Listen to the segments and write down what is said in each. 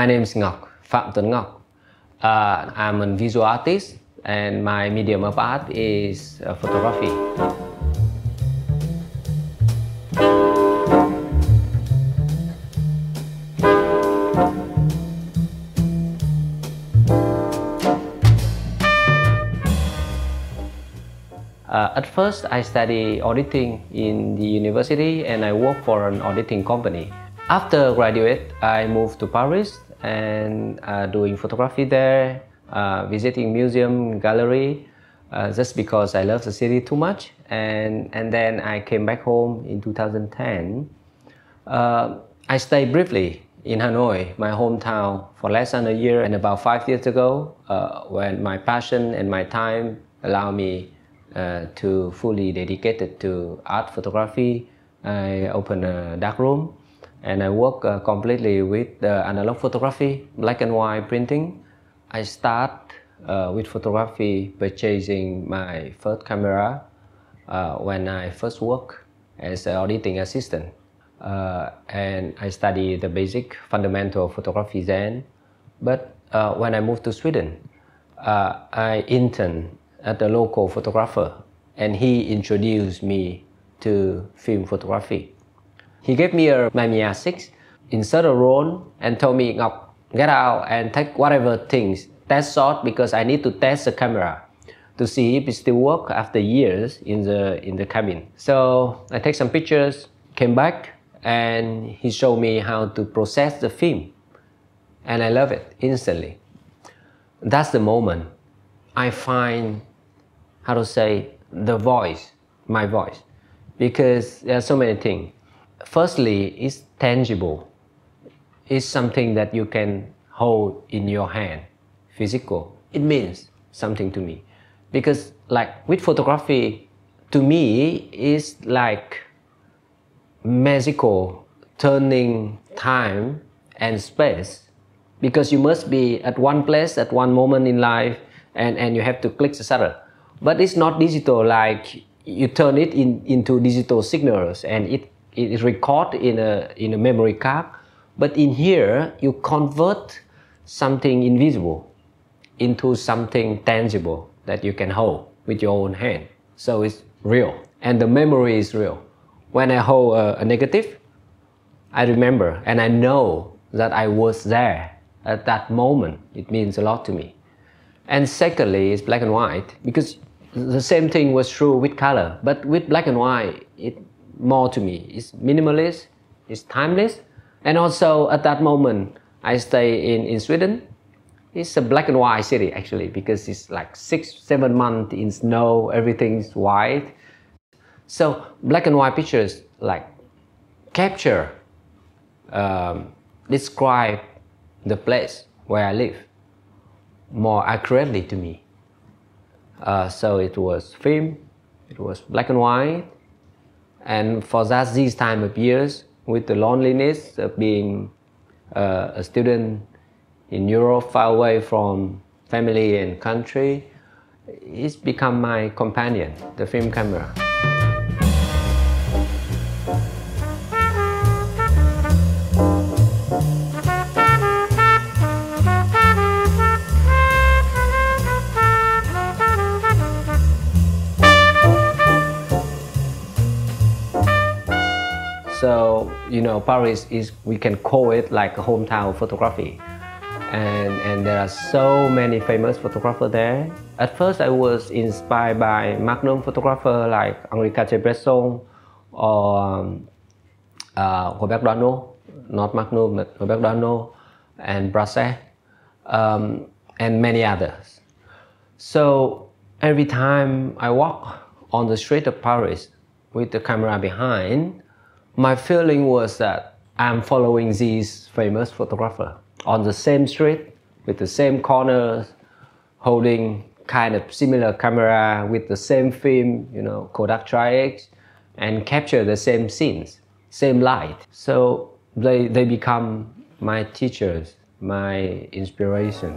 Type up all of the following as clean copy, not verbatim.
My name is Ngoc, Pham Tuan Ngoc. I'm a visual artist and my medium of art is photography. At first, I studied auditing in the university and I worked for an auditing company. After graduate, I moved to Paris and doing photography there, visiting museum, gallery, just because I love the city too much. And then I came back home in 2010. I stayed briefly in Hanoi, my hometown, for less than a year. And about 5 years ago, when my passion and my time allowed me to fully dedicated to art photography, I opened a darkroom and I work completely with analog photography, black and white printing. I start with photography purchasing my first camera when I first worked as an auditing assistant. And I study the basic fundamental photography then. But when I moved to Sweden, I interned at a local photographer and he introduced me to film photography. He gave me a Mamiya 6, insert a roll and told me, Ngoc, get out and take whatever things, test shot because I need to test the camera to see if it still works after years in the cabin. So I take some pictures, came back and he showed me how to process the film and I love it instantly. That's the moment I find, how to say, the voice, my voice, because there are so many things. Firstly, it's tangible. It's something that you can hold in your hand, physical. It means something to me. Because like with photography, to me, it's like magical turning time and space. Because you must be at one place at one moment in life and you have to click the shutter. But it's not digital, like you turn it into digital signals and it is recorded in a memory card. But in here, you convert something invisible into something tangible that you can hold with your own hand. So it's real, and the memory is real. When I hold a negative, I remember and I know that I was there at that moment. It means a lot to me. And secondly, it's black and white, because the same thing was true with color, but with black and white, it more to me. It's minimalist, it's timeless, and also at that moment, I stay in Sweden. It's a black and white city actually, because it's like 6-7 months in snow, everything's white. So black and white pictures like capture, describe the place where I live more accurately to me. So it was film, it was black and white, and for that this time of years, with the loneliness of being a student in Europe, far away from family and country, it's become my companion, the film camera. So, you know, Paris is, we can call it like a hometown photography. And there are so many famous photographers there. At first, I was inspired by magnum photographers like Henri Cartier-Bresson or Robert Doisneau, not Magnum, but Robert Doisneau and Brasset, and many others. So every time I walk on the street of Paris with the camera behind, my feeling was that I'm following these famous photographers on the same street with the same corners, holding kind of similar camera with the same film, you know, Kodak Tri-X, and capture the same scenes, same light. So they become my teachers, my inspiration.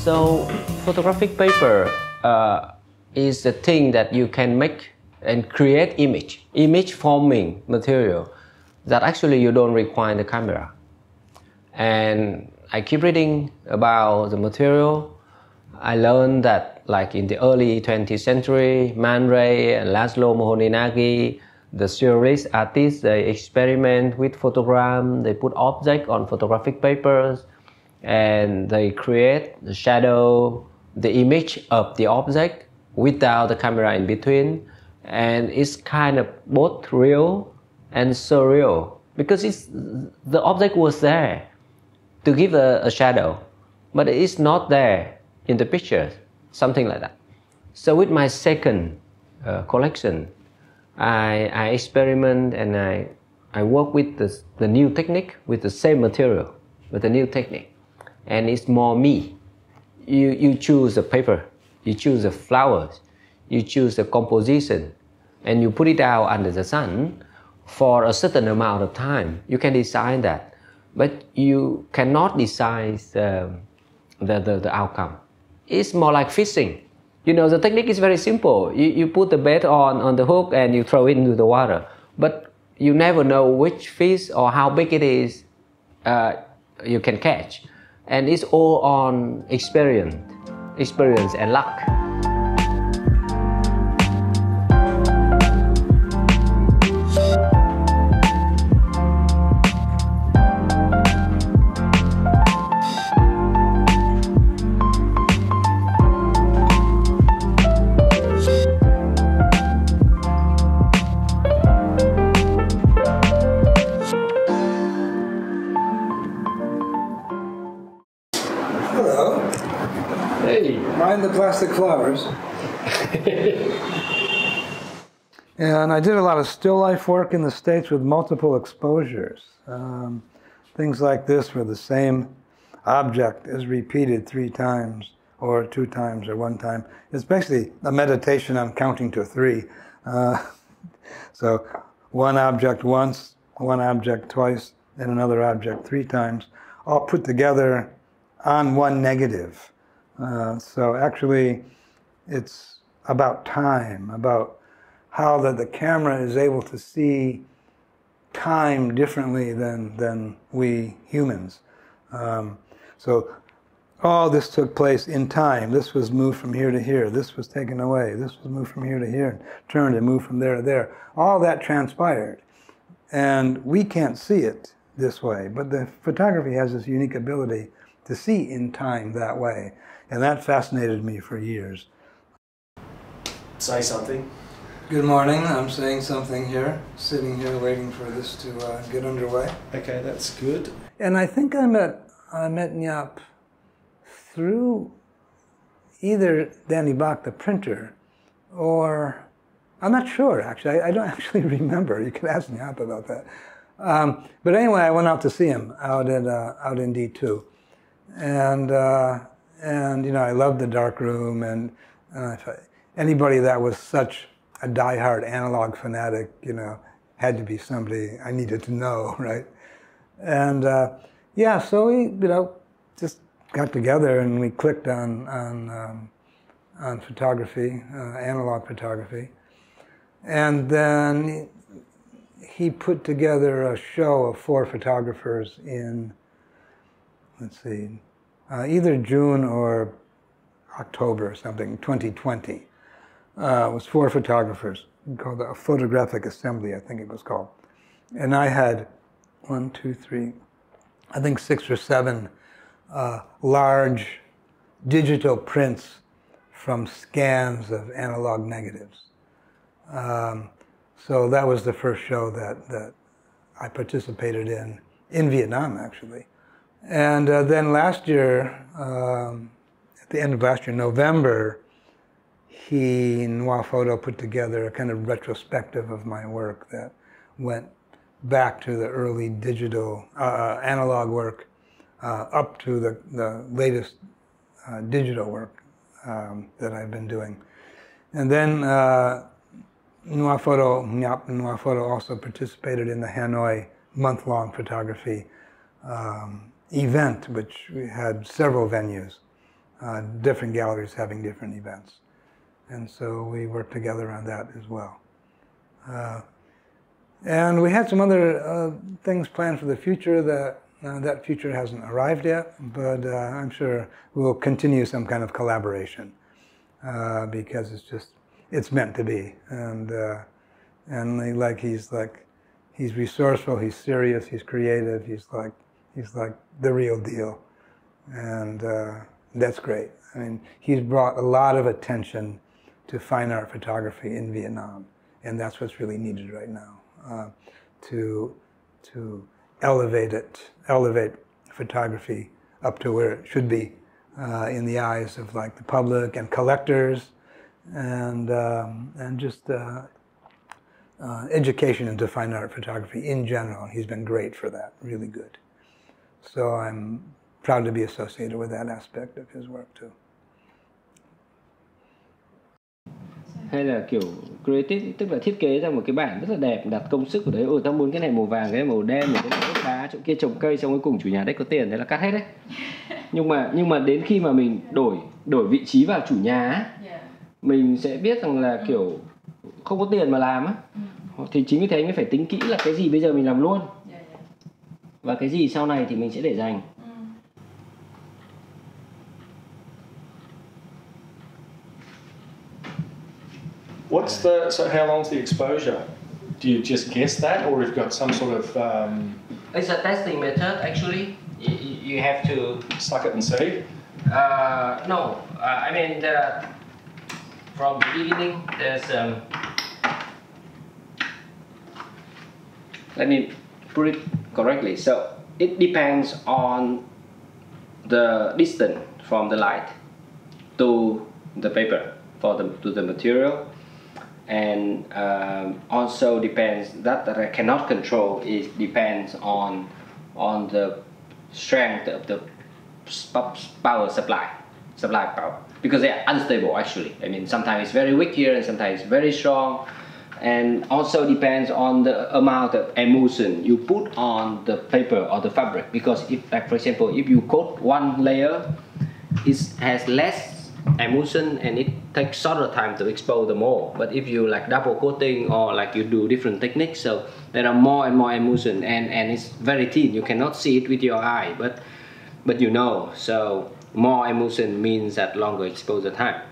So photographic paper is the thing that you can make and create image forming material that actually you don't require the camera. And I keep reading about the material. I learned that like in the early 20th century, Man Ray and Laszlo Moholy-Nagy, the surrealist artists, they experiment with photogram, they put objects on photographic papers, and they create the shadow, the image of the object without the camera in between. And it's kind of both real and surreal because the object was there to give a shadow, but it's not there in the picture, something like that. So with my second collection, I experiment and I work with the new technique, with the same material, with the new technique. And it's more me. You choose the paper, you choose the flowers, you choose the composition, and you put it out under the sun for a certain amount of time. You can design that, but you cannot decide the outcome. It's more like fishing. You know, the technique is very simple. You put the bait on the hook and you throw it into the water, but you never know which fish or how big it is you can catch. And it's all on experience and luck. Mind the plastic flowers. And I did a lot of still life work in the States with multiple exposures. Things like this where the same object is repeated 3 times or 2 times or 1 time. It's basically a meditation on counting to 3. So one object once, one object twice, and another object 3 times, all put together on one negative. So actually, it's about time, about how the camera is able to see time differently than we humans. So all this took place in time. This was moved from here to here. This was taken away. This was moved from here to here, turned and moved from there to there. All that transpired. And we can't see it this way, but the photography has this unique ability to see in time that way. And that fascinated me for years. Say something. Good morning. I'm saying something here, sitting here waiting for this to get underway. Okay, that's good. And I think I met Ngoc through either Danny Bach, the printer, or I'm not sure actually. I don't actually remember. You could ask Ngoc about that. But anyway, I went out to see him out in D2, and you know, I loved the dark room, and anybody that was such a diehard analog fanatic, you know, had to be somebody I needed to know, right? And yeah, so we, you know, just got together and we clicked on photography, analog photography, and then he put together a show of 4 photographers in, let's see, either June or October or something, 2020. It was 4 photographers, called a photographic assembly, I think it was called. And I had 1, 2, 3, I think 6 or 7 large digital prints from scans of analog negatives. So that was the first show that I participated in Vietnam, actually. And then last year, at the end of last year, November, NOIRFOTO put together a kind of retrospective of my work that went back to the early digital, analog work, up to the latest digital work that I've been doing. And then NOIRFOTO also participated in the Hanoi month-long photography event, which we had several venues. different galleries having different events. And so we worked together on that as well. And we had some other things planned for the future that future hasn't arrived yet, but I'm sure we'll continue some kind of collaboration because it's meant to be. And he's resourceful, he's serious, he's creative, he's like the real deal, and that's great. I mean, he's brought a lot of attention to fine art photography in Vietnam, and that's what's really needed right now, to elevate photography up to where it should be in the eyes of like the public and collectors, and just education into fine art photography in general. He's been great for that, really good. So I'm proud to be associated with that aspect of his work too. Hay là kiểu creative, tức là thiết kế ra một cái bản rất là đẹp, đặt công sức của đấy. Tao muốn cái này màu vàng, cái này màu đen, cái này đất đá, chỗ kia trồng cây, xong cuối cùng chủ nhà đấy có tiền, thế là cắt hết đấy. Nhưng mà đến khi mà mình đổi vị trí vào chủ nhà á, mình sẽ biết rằng là kiểu không có tiền mà làm á, thì chính vì thế anh mới phải tính kỹ là cái gì bây giờ mình làm luôn, và cái gì sau này thì mình sẽ để dành. So how long's the exposure? Do you just guess that, or you've got some sort of... It's a testing method actually. You have to... Suck it and see? No, I mean from the beginning there's... let me put it correctly. So it depends on the distance from the light to the paper, to the material. And also depends that I cannot control. It depends on the strength of the power supply power, because they are unstable actually. I mean, sometimes it's very weak here and sometimes it's very strong, and also depends on the amount of emulsion you put on the paper or the fabric. Because if, like for example, if you coat one layer, it has less emulsion and it takes shorter time to expose the more. But if you like double coating or like you do different techniques, so there are more and more emulsion, and it's very thin, you cannot see it with your eye, but you know, so more emulsion means that longer exposure time.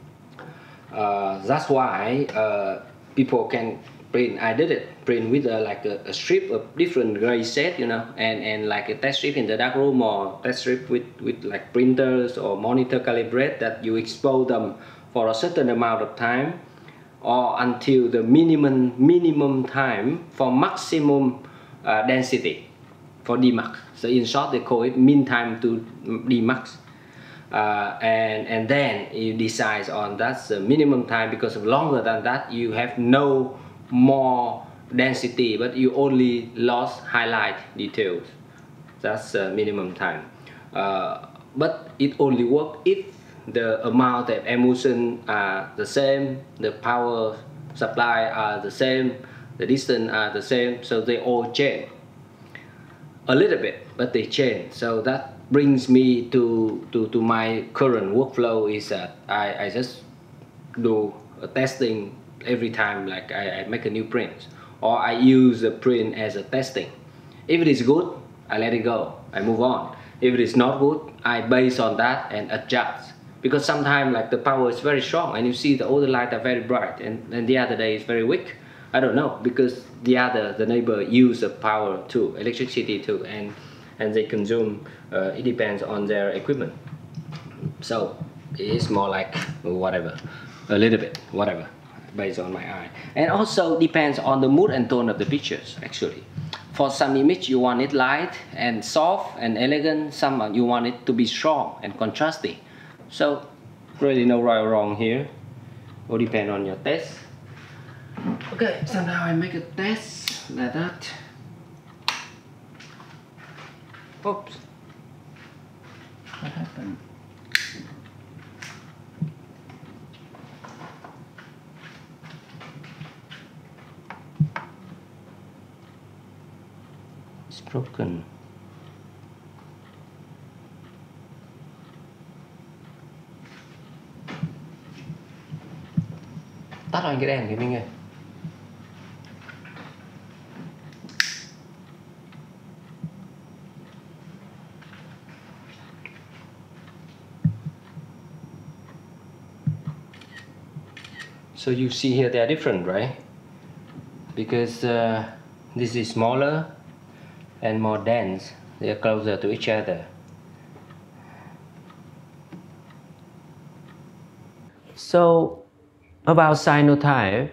That's why people can print. I did it, print with like a strip of different gray shade, you know, and like a test strip in the dark room, or test strip with like printers or monitor calibrate, that you expose them for a certain amount of time, or until the minimum time for maximum density, for Dmax. So in short, they call it mean time to Dmax. And then you decide on that's the minimum time, because longer than that you have no more density, but you only lost highlight details. That's the minimum time. But it only works if the amount of emulsion are the same, the power supply are the same, the distance are the same, so they all change a little bit, but they change. So that brings me to my current workflow, is that I just do a testing every time, like I make a new print, or I use the print as a testing. If it is good, I let it go, I move on. If it is not good, I base on that and adjust, because sometimes like the power is very strong and you see the other light are very bright, and the other day is very weak. I don't know, because the neighbor use the power too, electricity too, and they consume, it depends on their equipment. So it's more like whatever, a little bit, whatever, based on my eye. And also depends on the mood and tone of the pictures actually. For some image you want it light and soft and elegant, some you want it to be strong and contrasty. So really no right or wrong here, all depend on your test. Okay, so now I make a test like that. Oops. What happened? It's broken. Tắt anh cái đèn thì Minh ơi. So you see here they are different, right? Because this is smaller and more dense. They are closer to each other. So about cyanotype,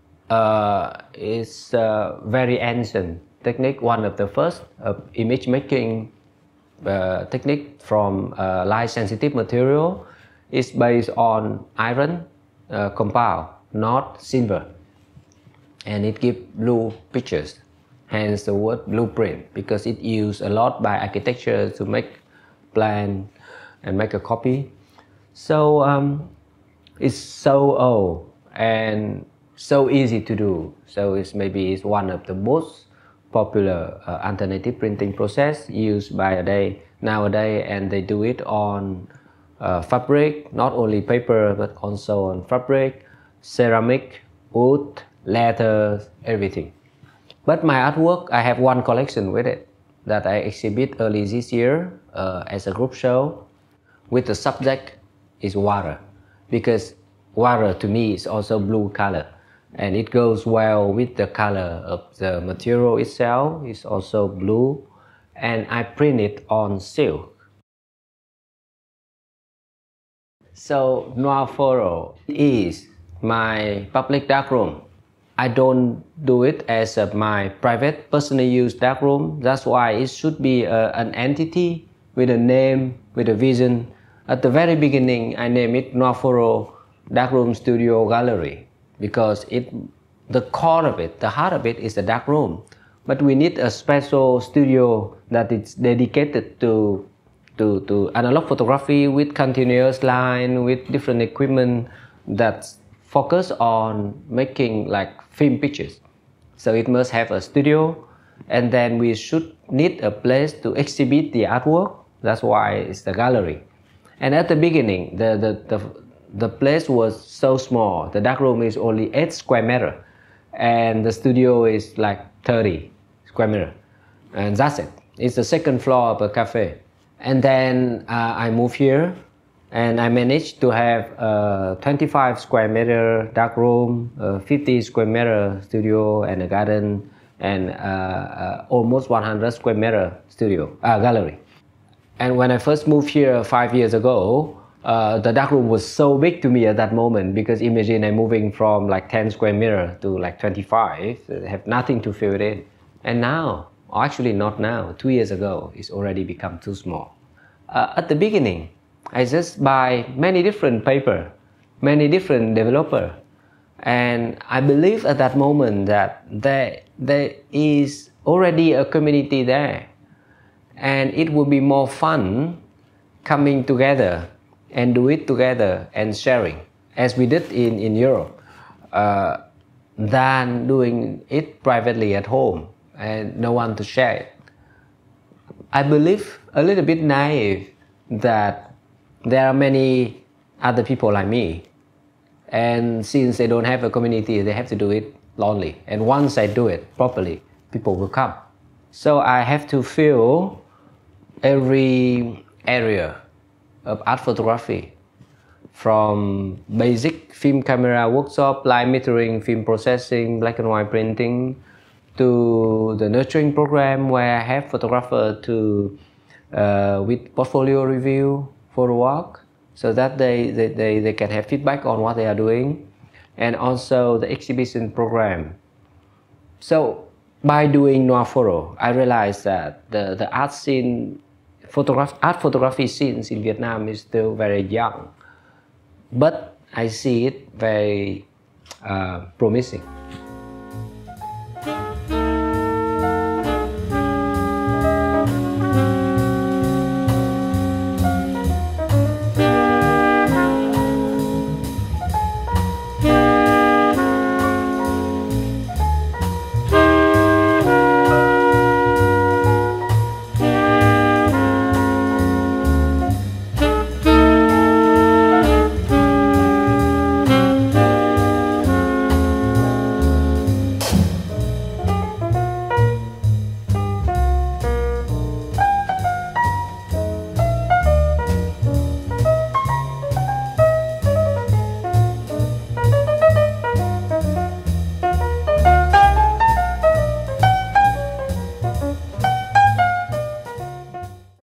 it's a very ancient technique, one of the first image making technique from light sensitive material. Is based on iron compound, not silver, and it gives blue pictures, hence the word blueprint, because it used a lot by architecture to make plan and make a copy. So it's so old and so easy to do, so maybe it's one of the most popular alternative printing process used by nowadays, and they do it on fabric, not only paper but also on fabric, ceramic, wood, leather, everything. But my artwork, I have one collection with it that I exhibit early this year as a group show, with the subject is water, because water to me is also blue color, and it goes well with the color of the material itself. It's also blue, and I print it on silk. So NOIRFOTO is my public darkroom. I don't do it as my private personal use darkroom. That's why it should be an entity with a name, with a vision. At the very beginning, I named it NOIRFOTO Darkroom Studio Gallery, because the core of it, the heart of it is the darkroom. But we need a special studio that is dedicated to analog photography with continuous line, with different equipment that focus on making like film pictures. So it must have a studio, and then we should need a place to exhibit the artwork. That's why it's the gallery. And at the beginning, the place was so small. The darkroom is only 8 square meters, and the studio is like 30 square meters, and that's it. It's the second floor of a cafe. And then I moved here, and I managed to have a 25 square meter darkroom, 50 square meter studio, and a garden, and almost 100 square meter studio gallery. And when I first moved here 5 years ago, the darkroom was so big to me at that moment, because imagine I'm moving from like 10 square meter to like 25, I have nothing to fill it in. And now, or actually not now, 2 years ago, it's already become too small. At the beginning, I just buy many different paper, many different developer, and I believe at that moment that there is already a community there, and it would be more fun coming together and do it together and sharing, as we did in Europe, than doing it privately at home and no one to share it. I believe a little bit naive that there are many other people like me, and since they don't have a community, they have to do it lonely. And once I do it properly, people will come. So I have to fill every area of art photography, from basic film camera workshop, light metering, film processing, black and white printing, to the nurturing program where I have photographer to with portfolio review, photo walk, so that they can have feedback on what they are doing, and also the exhibition program. So by doing NOIRFOTO, I realized that the art scene, art photography scenes in Vietnam is still very young, but I see it very promising.